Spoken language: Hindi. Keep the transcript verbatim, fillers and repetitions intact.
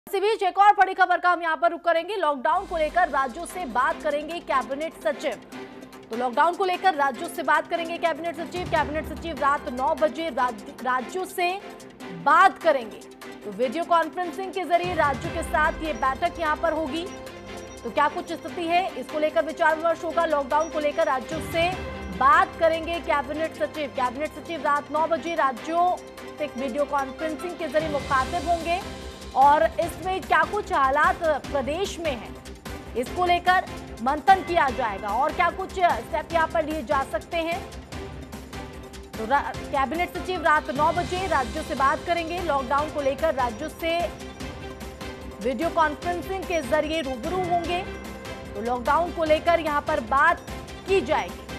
इसी बीच एक और बड़ी खबर का हम यहाँ पर रुख करेंगे। लॉकडाउन को लेकर राज्यों से बात करेंगे कैबिनेट सचिव। तो लॉकडाउन को लेकर राज्यों से बात करेंगे कैबिनेट सचिव। कैबिनेट सचिव रात नौ बजे राज्यों से बात करेंगे। तो वीडियो कॉन्फ्रेंसिंग के जरिए राज्यों के साथ ये बैठक यहाँ पर होगी। तो क्या कुछ स्थिति है, इसको लेकर विचार विमर्श होगा। लॉकडाउन को लेकर राज्यों से बात करेंगे कैबिनेट सचिव। कैबिनेट सचिव रात नौ बजे राज्यों से वीडियो कॉन्फ्रेंसिंग के जरिए मुखातिब होंगे और इसमें क्या कुछ हालात प्रदेश में हैं, इसको लेकर मंथन किया जाएगा और क्या कुछ स्टेप यहां पर लिए जा सकते हैं। तो कैबिनेट सचिव रात नौ बजे राज्यों से बात करेंगे। लॉकडाउन को लेकर राज्यों से वीडियो कॉन्फ्रेंसिंग के जरिए रूबरू होंगे। तो लॉकडाउन को लेकर यहां पर बात की जाएगी।